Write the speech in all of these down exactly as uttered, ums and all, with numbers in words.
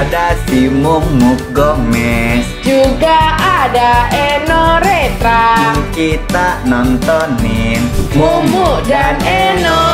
ada si Mumuk Gomez, juga ada Eno Retra. kita nontonin Mumu dan Eno.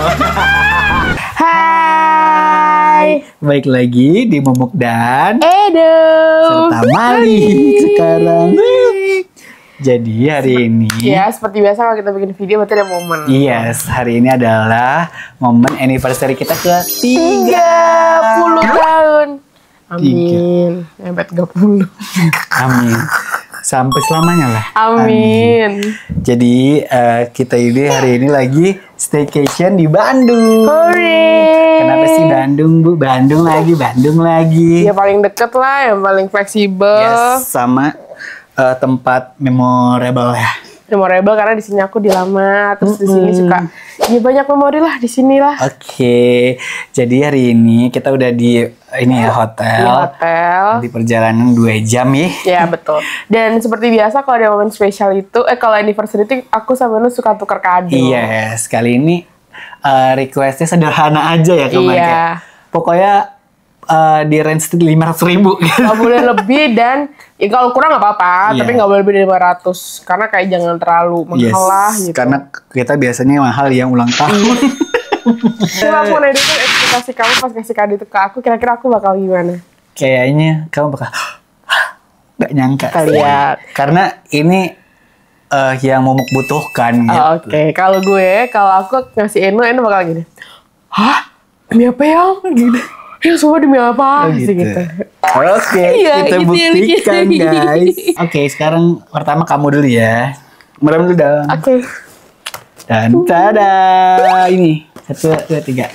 Hai, Baik lagi di Mumuk dan Edo serta Mali sekarang. Jadi hari ini Ya, seperti biasa kalau kita bikin video berarti ada momen. Yes, hari ini adalah momen anniversary kita ke tiga puluh tahun. Amin. Sampai tiga puluh. Amin. Sampai selamanya lah. Amin. Jadi uh, kita ini hari ini lagi staycation di Bandung. Hore. Kenapa sih Bandung, Bu? Bandung lagi, Bandung lagi. Ya paling deket lah, yang paling fleksibel. Yes, sama uh, tempat memorable ya. Memorable karena di sini aku dilamar, terus di sini suka ya banyak memori lah di sini lah. Oke, jadi hari ini kita udah di ini ya hotel. Di hotel. Di perjalanan dua jam ya. Ya betul. Dan seperti biasa kalau ada momen spesial itu, eh kalau anniversary itu aku sama Nu suka tuker kado. Yes, kali ini uh, requestnya sederhana aja ya kemarin. Iya. Pokoknya uh, di range lima ratus ribu. Gak boleh lebih dan ya kalau kurang nggak apa-apa, Iya. tapi nggak boleh lebih dari lima ratus karena kayak jangan terlalu mahal Yes, lah gitu. karena kita biasanya mahal yang ulang tahun. Coba aku mau nanya dulu ekspektasi kamu pas kasih kado itu ke aku, kira-kira aku bakal gimana? Kayaknya kamu bakal nggak nyangka. Kita sih. lihat. Karena ini uh, yang Momok butuhkan gitu. Oh, Oke, kalau gue, kalau aku ngasih Eno, Eno bakal gini. Hah? Demi apa ya? Gitu. Ya semua demi apa? Oh, Sih gitu. gitu. Oke, Iya, kita gitu ya, buktikan gitu. guys. Oke, sekarang pertama kamu dulu ya. Merem dulu dong. Oke. Dan tada, ini satu, dua, tiga.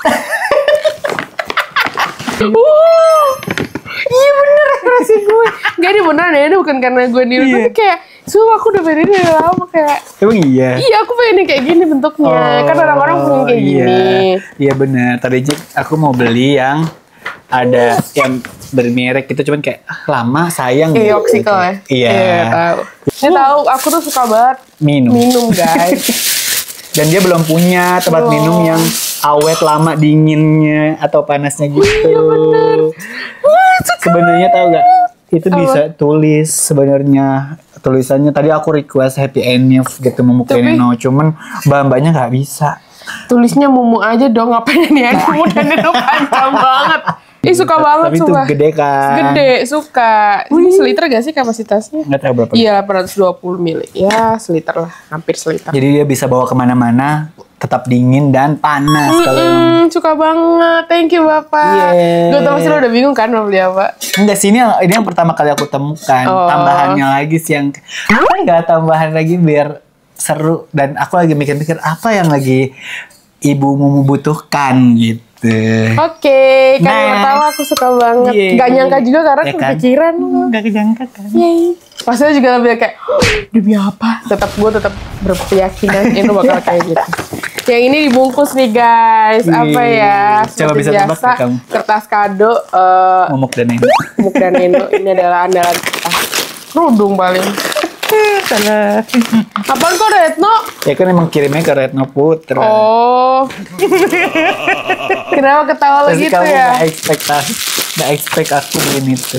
Uh, iya bener ekspresi gue. Gak ini beneran ya, ini bukan karena gue niru. Iya. Tapi kayak, sumpah aku udah pengen ini dari lama kayak. Emang iya. Iya aku pengen kayak gini bentuknya. Kan orang-orang pengen kayak iya. gini. Iya benar. Tadi aja aku mau beli yang ada yang bermerek gitu, cuman kayak ah, lama sayang. Kayak gitu. Yoxicle ya? Iya. Iya tahu. Saya tahu, aku tuh suka banget Minum. minum guys. Dan dia belum punya tempat Oh. minum yang awet lama dinginnya atau panasnya gitu. Iya bener. Wah, suka. Sebenarnya tahu gak? Itu Apa? bisa tulis sebenarnya tulisannya. Tadi aku request happy ending gitu Momok Tapi- Eno, cuman mbak-mbaknya nggak bisa. Tulisnya Mumu aja dong, ngapain nih ya? Mumu dan itu panjang banget. Ih suka banget Tapi itu sumpah. gede kan? Gede, suka. Ini seliter gak sih kapasitasnya? Nggak tahu berapa. Iya, delapan ratus dua puluh mili. Ya, seliter lah. Hampir seliter. Jadi dia bisa bawa kemana-mana, tetap dingin dan panas. Kalau emang Hmm, suka banget. Thank you, Bapak. Yeah. Gue tau pasti lo udah bingung kan mau beli apa? enggak sih, ini yang, ini yang pertama kali aku temukan. Oh. Tambahannya lagi sih yang enggak tambahan lagi biar seru, dan aku lagi mikir-mikir apa yang lagi ibumu membutuhkan gitu. Oke, kan Nah. yang pertama aku suka banget. Iya. Gak nyangka juga karena Ya kan? kepikiran. Enggak kenyangka kan? Yeay. Pasnya juga lebih kayak, demi apa? Tetap gue tetap berkeyakinan ini bakal kayak gitu. Yang ini dibungkus nih guys. Apa ya? Coba Seperti bisa tebak biasa, ya kamu? kertas kado eh Momok dan Eno. Muk dan Eno. Ini adalah andalan kita. Kerudung paling. Salah. Apaan kok Retno? Ya kan emang kirimnya ke Retno Putra. Oh. Kenapa ketawa Pasti gitu kamu ya? gak ekspektasi, gak expect aku begini tuh.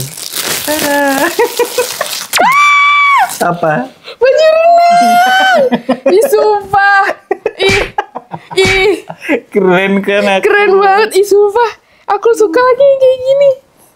Apa? Baju renang. Ih sumpah. Ih. Ih. Keren kan aku. Keren banget. Ih sumpah. Aku suka lagi yang kayak gini.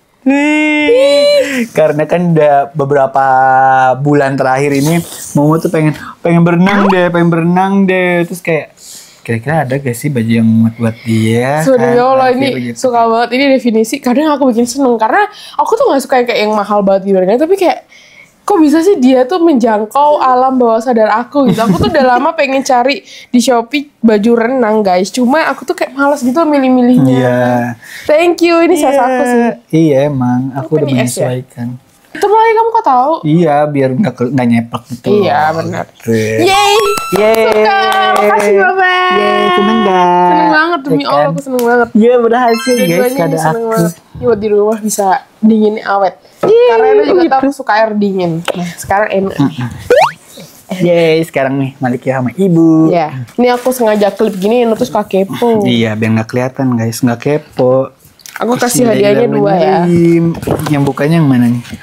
Nih, karena kan udah beberapa bulan terakhir ini Momo tuh pengen pengen berenang deh, pengen berenang deh. Terus kayak kira-kira ada gak sih baju yang muat buat dia? Sudah kan? ya Allah Terakhir ini gitu. suka banget. Ini definisi. Kadang aku bikin seneng karena aku tuh nggak suka yang kayak yang mahal banget gitu kan. Tapi kayak kok bisa sih dia tuh menjangkau alam bawah sadar aku gitu. Aku tuh udah lama pengen cari di Shopee baju renang guys. Cuma aku tuh kayak malas gitu milih-milihnya. Iya. Thank you. Ini salah aku sih. Iya emang, aku udah Ini es ya? menyesuaikan. Itu mulai kamu kok tahu? Iya, biar nggak ke- nggak nyeplak gitu. Iya, loh. benar. Gitu. Yeay. Yeay. Suka. Makasih Bapak. Yeay, seneng gak? Seneng banget demi Ya Allah kan? aku seneng banget. Iya, berhasil guys, Dua-duanya kada ini seneng aku. banget. Ini buat di rumah bisa dinginnya awet. Karena Eno juga tahu aku suka air dingin. Nah, sekarang Eno. Yeay, sekarang nih Malika sama ibu. Ya, ini aku sengaja klip gini Eno tuh suka kepo. Iya, biar nggak kelihatan guys, nggak kepo. Aku kasih Gila, hadiahnya gila, dua ya. benerin. Yang bukanya yang mana nih?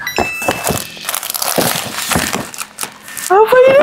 Apa ini?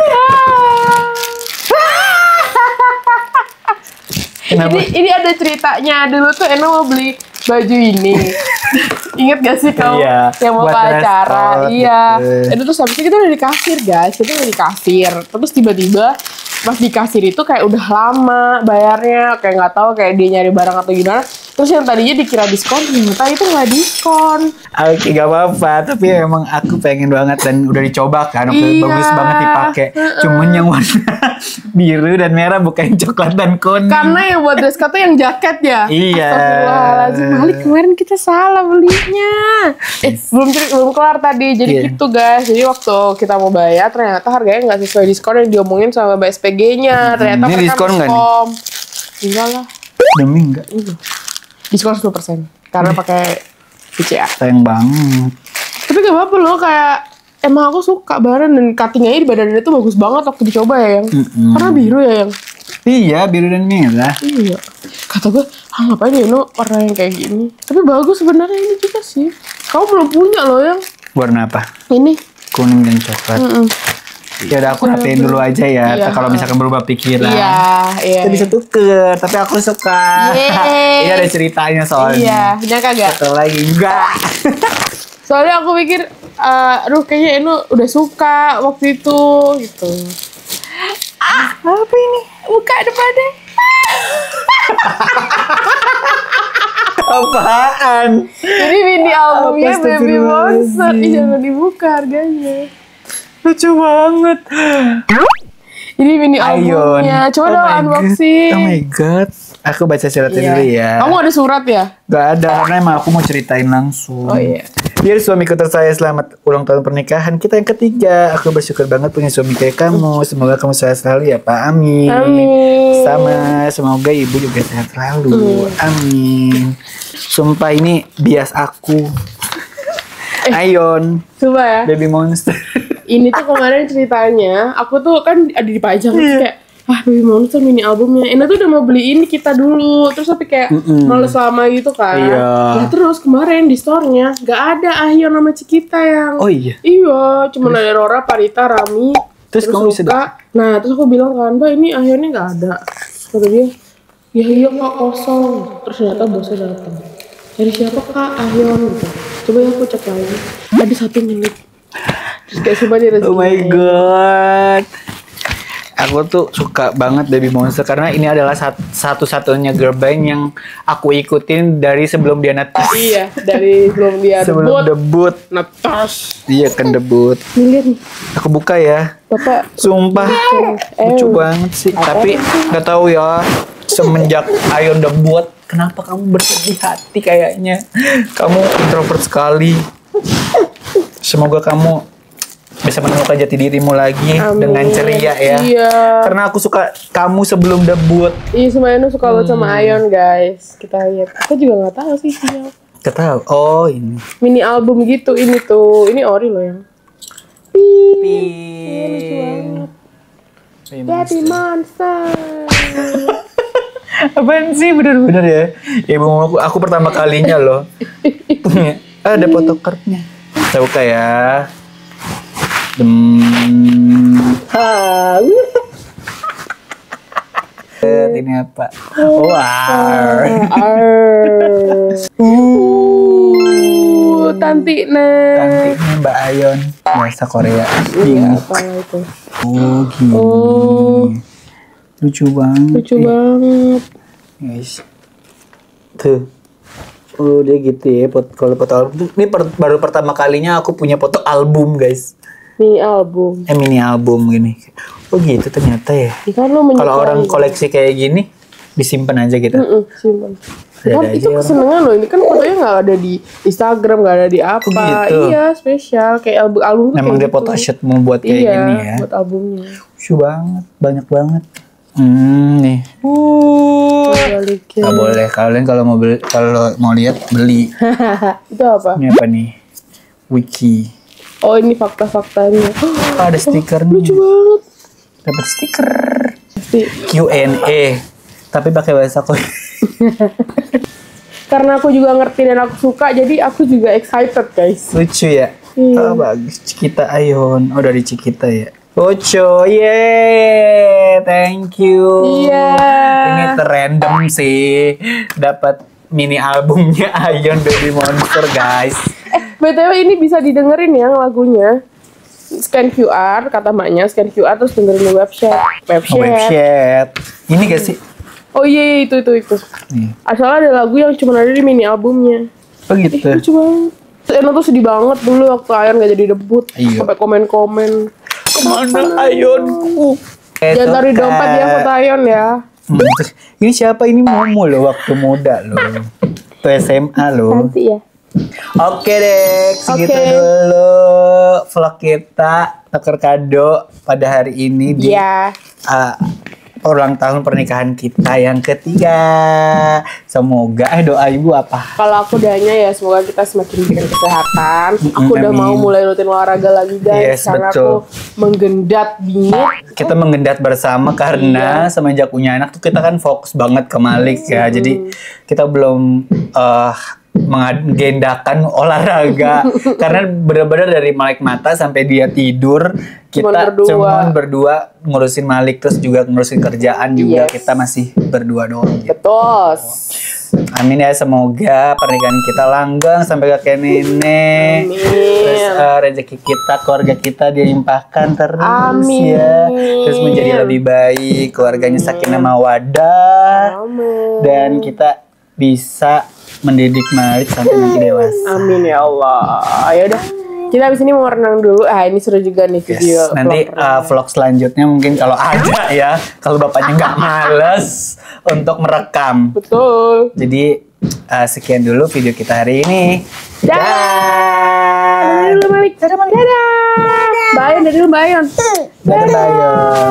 Kenapa? Ini ini ada ceritanya. Dulu tuh Eno mau beli baju ini. Ingat gak sih kau Iya, yang mau buat ke acara? dress code Iya. gitu. Itu terus habis itu kita udah di kasir guys. Kita udah di kasir. Terus tiba-tiba pas di kasir itu kayak udah lama bayarnya, kayak nggak tahu kayak dia nyari barang atau gimana. Terus yang tadinya dikira diskon, ternyata itu nggak diskon. Oke, gak apa-apa. Tapi emang aku pengen banget dan udah dicoba kan. Oke, Iya. bagus banget dipakai. Cuman yang warna biru dan merah bukan coklat dan kuning. Karena yang buat dress code tuh yang jaket ya. Iya. Astagfirullahaladzim, Malik kemarin kita salah belinya. Eh belum ceri- belum kelar tadi. Jadi Iya. gitu guys. Jadi waktu kita mau bayar ternyata harganya nggak sesuai diskon yang diomongin sama B S P G-nya. Ternyata Ini mereka diskon nggak nih? miskom. Enggak lah. Demi enggak? Diskon sepuluh persen karena pakai V C A. Sayang banget. Tapi gak apa-apa loh, kayak emang aku suka barang dan cuttingnya di badannya tuh bagus banget waktu dicoba ya yang. Mm-mm. Karena biru ya yang. Iya, biru dan merah. Iya. Kata gue, ah ngapain ya no warna yang kayak gini. Tapi bagus sebenarnya ini juga sih. Kamu belum punya loh yang Warna apa? ini. Kuning dan coklat. Mm-mm. Ya udah aku rapiin dulu aja ya. Iya. Kalau misalkan berubah pikiran. Iya, iya. Kita bisa tuker, tapi aku suka. Yeay. Ini ada ceritanya soalnya. Iya, nyangka gak? Satu lagi enggak. Soalnya aku pikir, eh, aduh kayaknya Eno udah suka waktu itu gitu. Ah, apa ini? Buka depannya. Apaan? Jadi mini albumnya Apa, Baby astagfirullahaladzim. Monster. Ih, jangan dibuka harganya. Lucu banget. Ini mini Ayon. albumnya. Coba Oh dong my God. unboxing. Oh my god. Aku baca suratnya Iya. dulu ya. Kamu ada surat ya? Gak ada, karena emang aku mau ceritain langsung. Oh iya. Biar suamiku tersayang, selamat ulang tahun pernikahan kita yang ketiga. Aku bersyukur banget punya suami kayak kamu. Semoga kamu sehat selalu ya Pak. Amin. Amin. Sama, semoga ibu juga sehat selalu. Amin. Sumpah ini bias aku. Ayon, Coba ya. baby monster. Ini tuh kemarin ceritanya, aku tuh kan ada di pajang terus Iya. kayak, ah Baby Monster mini albumnya. Ena tuh udah mau beli ini kita dulu, terus tapi kayak Mm-mm. males lama gitu kan. Iya. Nah terus kemarin di store-nya gak ada Ahyon sama Cikita yang. Oh iya. Iya, cuma ada Rora, Parita, Rami. Terus kamu bisa Luka. Nah terus aku bilang kan, Mbak ini Ahyonnya gak ada. Terus kata dia, ya iya kak kosong. Terus ternyata bosnya datang. Dari siapa kak Ahyon gitu. Coba ya aku cek lagi. Ada satu menit. Terus kayak coba dia Oh my god. Aku tuh suka banget Baby Monster karena ini adalah sat- satu-satunya girl band yang aku ikutin dari sebelum dia netas. Iya, dari belum dia Sebelum debut. debut. Netas. Iya kan debut. Nih lihat nih, Aku buka ya. Bapak. Sumpah. Lucu banget sih. Tapi nggak tahu ya. Semenjak Ayon debut, kenapa kamu bersedih hati kayaknya? Kamu introvert sekali. Semoga kamu bisa menemukan jati dirimu lagi Amin. dengan ceria ya. Iya. Karena aku suka kamu sebelum debut. Iya, semuanya suka banget Hmm. sama Ayon guys. Kita lihat. Aku juga nggak tahu sih isinya. Gak tahu. Oh ini. Mini album gitu ini tuh. Ini ori loh yang. Iya, lucu banget. Baby Monster. Apaan sih bener-bener ya? Ya ibu aku, aku pertama kalinya loh punya. Ah, ada photocardnya. Saya buka ya. Dem. Ha. Ini apa? Wow. Arr. Uh, Tanti Nen. Cantiknya Mbak Ayon. Bahasa Korea. Iya, apa itu? Oh gini. Oh. Lucu banget. Lucu banget. Guys. Tuh. Oh dia gitu ya. Pot- Kalau foto album tuh. Ini per- baru pertama kalinya aku punya foto album guys. Mini album. Eh mini album gini. Oh gitu ternyata ya. Ya kan lo menyukai. Kalau orang koleksi kayak gini disimpan aja gitu. Mm-mm, simpan. Ada Kan aja itu orang. kesenangan loh. Ini kan fotonya nggak ada di Instagram, nggak ada di apa. Oh, gitu. Iya, spesial. Kayak album album tuh Memang kayak dia gitu. photoshoot mau buat kayak Iya, gini ya. buat albumnya. Lucu banget, banyak banget. Hmm nih. Uh. Balikin. Gak boleh. Kalian kalau mau beli, kalau mau lihat beli. Itu apa? Ini apa nih? Wiki. Oh ini fakta-faktanya. Oh, ada stiker Lucu nih. banget. Dapat stiker. Pasti. Q and A. Tapi pakai bahasa Korea. karena aku juga ngerti dan aku suka, jadi aku juga excited guys. Lucu ya. Iya. Oh, bagus. Cikita Ayon. Oh, dari Cikita ya. Lucu. Yeay. Thank you. Iya. Ini terrandom sih. Dapat mini albumnya Ayon Baby Monster, guys. Eh, B T W ini bisa didengerin ya lagunya. Scan Q R, kata maknya scan Q R terus dengerin di webchat. Webchat. Oh, webchat. Ini gak sih? Oh iya, itu itu itu. Nih. Asal ada lagu yang cuma ada di mini albumnya. Oh gitu. Lucu banget. Eno tuh sedih banget dulu waktu Ayon gak jadi debut. Iya. Sampai komen-komen. Kemana Ayonku? Jangan taruh di dompet ya foto Ayon ya. Hmm, terus, ini siapa? Ini Momo loh, waktu muda loh. Tuh S M A loh. Nanti ya. Oke deh, segitu Oke. dulu vlog kita tuker kado pada hari ini di Iya. uh, ulang tahun pernikahan kita yang ketiga. Semoga eh doa ibu apa? Kalau aku doanya ya semoga kita semakin diberikan kesehatan. Aku udah amin. mau mulai rutin olahraga lagi guys. Yes, karena betul. aku menggendat bingit. Kita menggendat bersama karena semenjak punya anak tuh kita kan fokus banget ke Malik ya. Jadi kita belum uh, mengagendakan olahraga karena benar-benar dari Malik mata sampai dia tidur kita Cuman berdua. cuman berdua ngurusin Malik, terus juga ngurusin kerjaan juga. Yes. Kita masih berdua doang gitu. Betul. Amin ya, semoga pernikahan kita langgeng sampai kakek nenek. Amin. Terus uh, rezeki kita, keluarga kita dilimpahkan terus Amin. ya. Terus menjadi lebih baik, keluarganya sakinah mawaddah. Amin. Dan kita bisa mendidik Malik sampai nanti dewasa. Amin ya Allah. Ya udah. Kita habis ini mau renang dulu. Ah ini seru juga nih video. Yes. Nanti vlog uh, vlog selanjutnya mungkin kalau ada ya, kalau bapaknya nggak males untuk merekam. Betul. Jadi uh, sekian dulu video kita hari ini. Dadah. Dadah dulu Malik. Dadah Malik. Dadah. Bayon dari dulu Bayon. Dadah Bayon.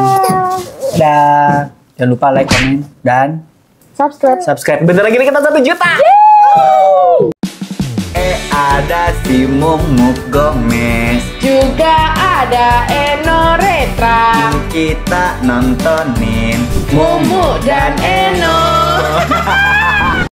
Dadah. Jangan lupa like, komen, dan Subscribe. subscribe. Bentar lagi nih kita satu juta. Eh ada si Mumuk Gomez. Juga ada Eno Retra. Kita nontonin Mumu dan Eno.